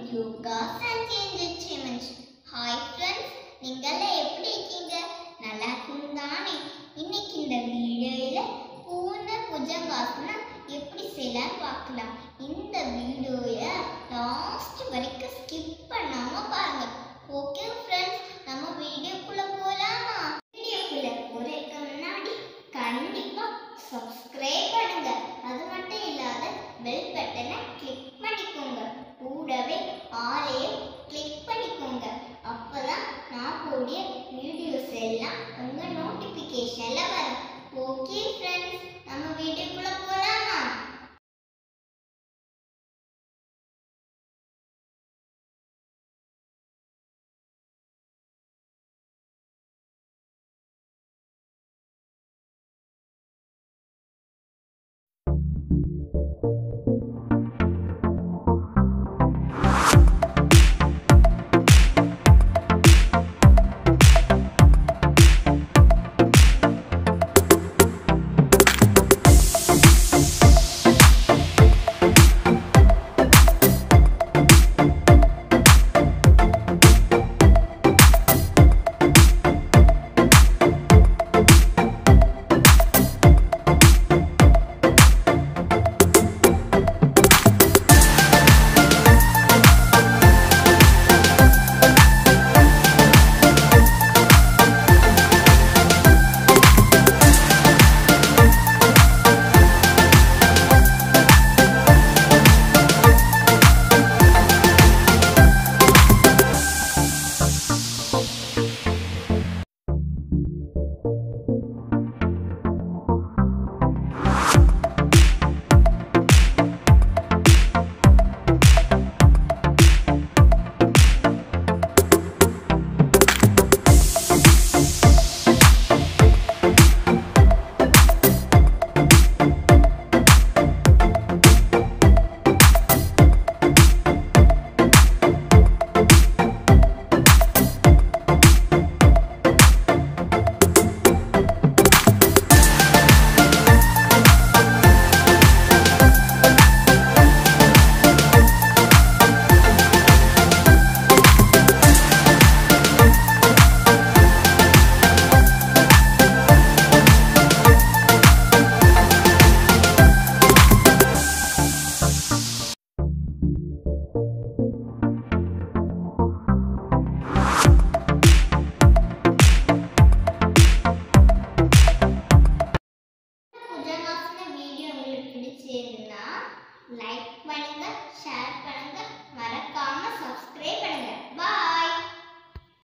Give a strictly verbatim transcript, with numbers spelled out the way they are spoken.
yogas and change achievements. Hi friends, நீங்களே எப்படி இருக்கீங்க? நல்லா இருக்கீங்கதானே? இன்னைக்கு இந்த வீடியோல பூர்ண புஜங்காசனம் எப்படி செய்யலாம் பார்க்கலாம். இந்த வீடியோய லாஸ்ட் வரைக்கும் ஸ்கிப் பண்ணாம பாருங்க. ஓகே ஃப்ரெண்ட்ஸ், நம்ம வீடியோக்குள்ள போலாமா? வீடியோக்குள்ள போறதுக்கு முன்னாடி கண்டிப்பா சப்ஸ்கிரைப் பண்ணுங்க. அது மட்டும் இல்லாத பெல் பட்டனை கிளிக் பண்ணிக்கோங்க. கூடவே ஆலையை கிளிக் பண்ணிக்கோங்க. அப்பதான் நான் போடிய வீடியோஸ் எல்லாம் உங்க நோட்டிபிகேஷன்ல வரும். ஓகே ஃப்ரெண்ட்ஸ், நம்ம வீடியோக்குள்ள போலாமா? லைக் பண்ணுங்க, ஷேர்